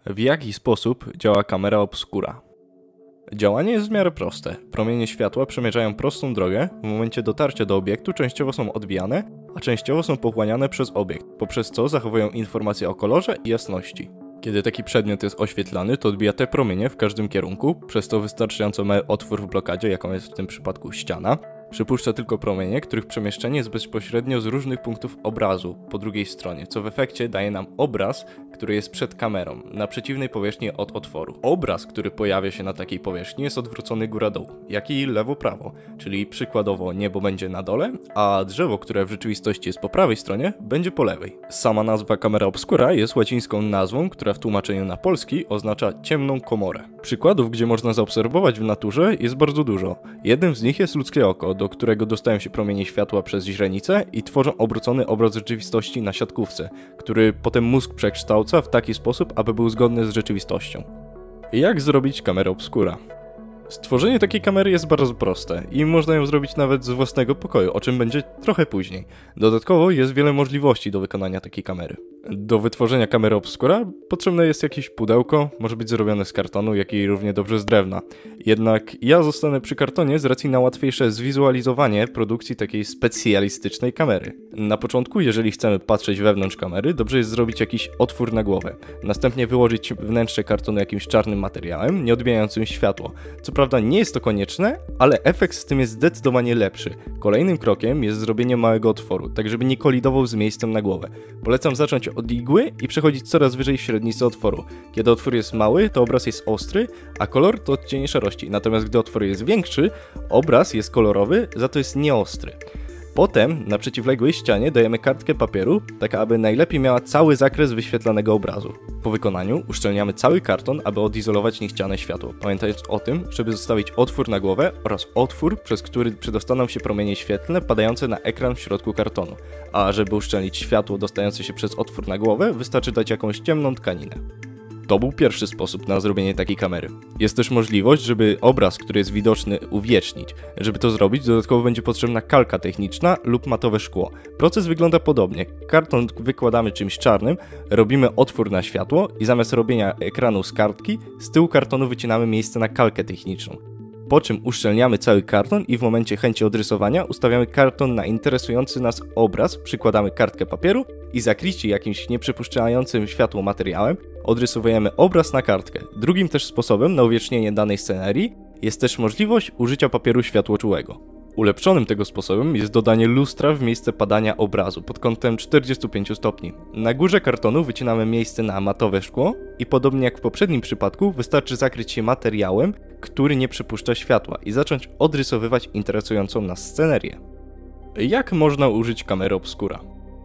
W jaki sposób działa kamera obscura? Działanie jest w miarę proste. Promienie światła przemierzają prostą drogę, w momencie dotarcia do obiektu częściowo są odbijane, a częściowo są pochłaniane przez obiekt, poprzez co zachowują informacje o kolorze i jasności. Kiedy taki przedmiot jest oświetlany, to odbija te promienie w każdym kierunku, przez to wystarczająco mały otwór w blokadzie, jaką jest w tym przypadku ściana. Przypuszcza tylko promienie, których przemieszczenie jest bezpośrednio z różnych punktów obrazu po drugiej stronie, co w efekcie daje nam obraz, który jest przed kamerą, na przeciwnej powierzchni od otworu. Obraz, który pojawia się na takiej powierzchni, jest odwrócony góra-dół, jak i lewo-prawo, czyli przykładowo niebo będzie na dole, a drzewo, które w rzeczywistości jest po prawej stronie, będzie po lewej. Sama nazwa kamera obscura jest łacińską nazwą, która w tłumaczeniu na polski oznacza ciemną komorę. Przykładów, gdzie można zaobserwować w naturze, jest bardzo dużo. Jednym z nich jest ludzkie oko, do którego dostają się promienie światła przez źrenicę i tworzą obrócony obraz rzeczywistości na siatkówce, który potem mózg przekształca w taki sposób, aby był zgodny z rzeczywistością. Jak zrobić kamerę obscura? Stworzenie takiej kamery jest bardzo proste i można ją zrobić nawet z własnego pokoju, o czym będzie trochę później. Dodatkowo jest wiele możliwości do wykonania takiej kamery. Do wytworzenia kamery obscura potrzebne jest jakieś pudełko, może być zrobione z kartonu, jak i równie dobrze z drewna. Jednak ja zostanę przy kartonie z racji na łatwiejsze zwizualizowanie produkcji takiej specjalistycznej kamery. Na początku, jeżeli chcemy patrzeć wewnątrz kamery, dobrze jest zrobić jakiś otwór na głowę. Następnie wyłożyć wnętrze kartonu jakimś czarnym materiałem, nie odbijającym światło. Co prawda nie jest to konieczne, ale efekt z tym jest zdecydowanie lepszy. Kolejnym krokiem jest zrobienie małego otworu, tak żeby nie kolidował z miejscem na głowę. Polecam zacząć od igły i przechodzić coraz wyżej w średnicy otworu. Kiedy otwór jest mały, to obraz jest ostry, a kolor to odcienie szarości. Natomiast gdy otwór jest większy, obraz jest kolorowy, za to jest nieostry. Potem na przeciwległej ścianie dajemy kartkę papieru, tak aby najlepiej miała cały zakres wyświetlanego obrazu. Po wykonaniu uszczelniamy cały karton, aby odizolować niechciane światło, pamiętając o tym, żeby zostawić otwór na głowę oraz otwór, przez który przedostaną się promienie świetlne padające na ekran w środku kartonu. A żeby uszczelnić światło dostające się przez otwór na głowę, wystarczy dać jakąś ciemną tkaninę. To był pierwszy sposób na zrobienie takiej kamery. Jest też możliwość, żeby obraz, który jest widoczny, uwiecznić. Żeby to zrobić, dodatkowo będzie potrzebna kalka techniczna lub matowe szkło. Proces wygląda podobnie. Karton wykładamy czymś czarnym, robimy otwór na światło i zamiast robienia ekranu z kartki, z tyłu kartonu wycinamy miejsce na kalkę techniczną. Po czym uszczelniamy cały karton i w momencie chęci odrysowania ustawiamy karton na interesujący nas obraz, przykładamy kartkę papieru i zakryci jakimś nieprzepuszczającym światło materiałem odrysowujemy obraz na kartkę. Drugim też sposobem na uwiecznienie danej scenerii jest też możliwość użycia papieru światłoczułego. Ulepszonym tego sposobem jest dodanie lustra w miejsce padania obrazu pod kątem 45 stopni. Na górze kartonu wycinamy miejsce na matowe szkło i podobnie jak w poprzednim przypadku wystarczy zakryć się materiałem, który nie przepuszcza światła i zacząć odrysowywać interesującą nas scenerię. Jak można użyć kamery obscura?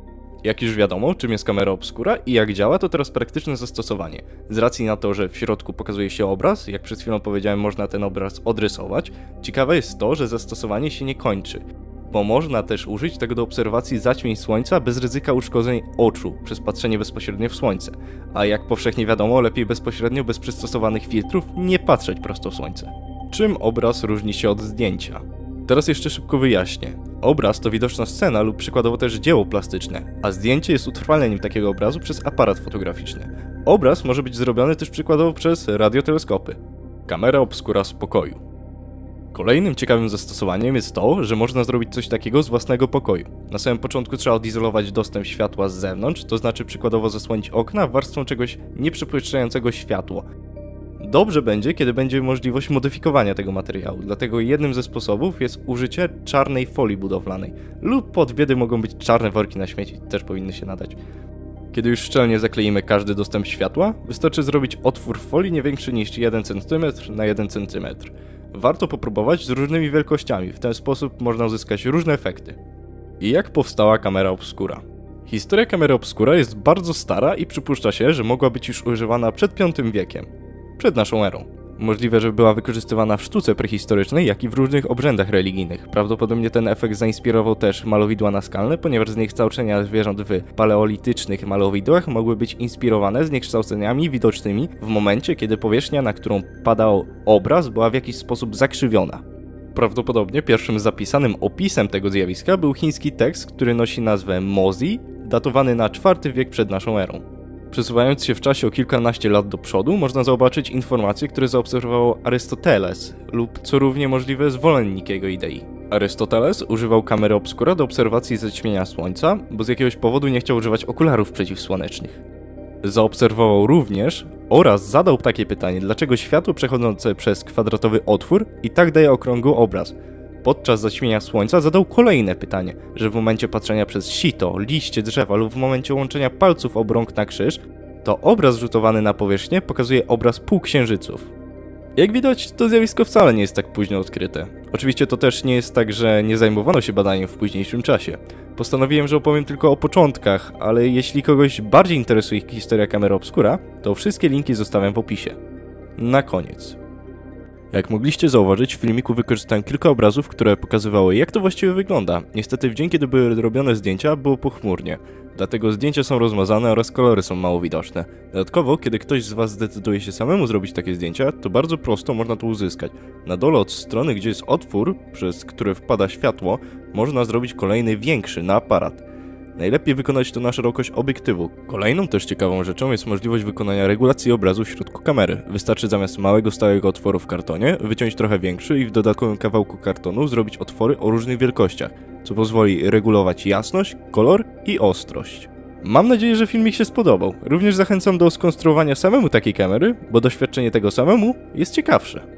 Jak już wiadomo, czym jest kamera obscura i jak działa, to teraz praktyczne zastosowanie. Z racji na to, że w środku pokazuje się obraz, jak przed chwilą powiedziałem, można ten obraz odrysować, ciekawe jest to, że zastosowanie się nie kończy, bo można też użyć tego do obserwacji zaćmień słońca bez ryzyka uszkodzeń oczu przez patrzenie bezpośrednio w słońce. A jak powszechnie wiadomo, lepiej bezpośrednio, bez przystosowanych filtrów, nie patrzeć prosto w słońce. Czym obraz różni się od zdjęcia? Teraz jeszcze szybko wyjaśnię. Obraz to widoczna scena lub przykładowo też dzieło plastyczne, a zdjęcie jest utrwaleniem takiego obrazu przez aparat fotograficzny. Obraz może być zrobiony też przykładowo przez radioteleskopy. Kamera obscura z pokoju. Kolejnym ciekawym zastosowaniem jest to, że można zrobić coś takiego z własnego pokoju. Na samym początku trzeba odizolować dostęp światła z zewnątrz, to znaczy przykładowo zasłonić okna warstwą czegoś nieprzepuszczającego światło. Dobrze będzie, kiedy będzie możliwość modyfikowania tego materiału, dlatego jednym ze sposobów jest użycie czarnej folii budowlanej lub pod biedy mogą być czarne worki na śmieci, też powinny się nadać. Kiedy już szczelnie zakleimy każdy dostęp światła, wystarczy zrobić otwór w folii nie większy niż 1 cm na 1 cm. Warto popróbować z różnymi wielkościami, w ten sposób można uzyskać różne efekty. I jak powstała kamera obscura? Historia kamery obscura jest bardzo stara i przypuszcza się, że mogła być już używana przed V wiekiem. Przed naszą erą. Możliwe, że była wykorzystywana w sztuce prehistorycznej, jak i w różnych obrzędach religijnych. Prawdopodobnie ten efekt zainspirował też malowidła naskalne, ponieważ zniekształcenia zwierząt w paleolitycznych malowidłach mogły być inspirowane zniekształceniami widocznymi w momencie, kiedy powierzchnia, na którą padał obraz, była w jakiś sposób zakrzywiona. Prawdopodobnie pierwszym zapisanym opisem tego zjawiska był chiński tekst, który nosi nazwę Mozi, datowany na IV wiek przed naszą erą. Przesuwając się w czasie o kilkanaście lat do przodu, można zobaczyć informacje, które zaobserwował Arystoteles lub, co równie możliwe, zwolennik jego idei. Arystoteles używał kamery obscura do obserwacji zaćmienia Słońca, bo z jakiegoś powodu nie chciał używać okularów przeciwsłonecznych. Zaobserwował również oraz zadał takie pytanie, dlaczego światło przechodzące przez kwadratowy otwór i tak daje okrągły obraz. Podczas zaćmienia Słońca zadał kolejne pytanie, że w momencie patrzenia przez sito, liście drzewa lub w momencie łączenia palców obrąg na krzyż, to obraz rzutowany na powierzchnię pokazuje obraz półksiężyców. Jak widać, to zjawisko wcale nie jest tak późno odkryte. Oczywiście to też nie jest tak, że nie zajmowano się badaniem w późniejszym czasie. Postanowiłem, że opowiem tylko o początkach, ale jeśli kogoś bardziej interesuje historia kamery obscura, to wszystkie linki zostawiam w opisie. Na koniec. Jak mogliście zauważyć, w filmiku wykorzystałem kilka obrazów, które pokazywały, jak to właściwie wygląda. Niestety w dzień, kiedy były robione zdjęcia, było pochmurnie. Dlatego zdjęcia są rozmazane oraz kolory są mało widoczne. Dodatkowo, kiedy ktoś z Was zdecyduje się samemu zrobić takie zdjęcia, to bardzo prosto można to uzyskać. Na dole od strony, gdzie jest otwór, przez który wpada światło, można zrobić kolejny większy na aparat. Najlepiej wykonać to na szerokość obiektywu. Kolejną też ciekawą rzeczą jest możliwość wykonania regulacji obrazu w środku kamery. Wystarczy zamiast małego stałego otworu w kartonie wyciąć trochę większy i w dodatkowym kawałku kartonu zrobić otwory o różnych wielkościach, co pozwoli regulować jasność, kolor i ostrość. Mam nadzieję, że filmik się spodobał. Również zachęcam do skonstruowania samemu takiej kamery, bo doświadczenie tego samemu jest ciekawsze.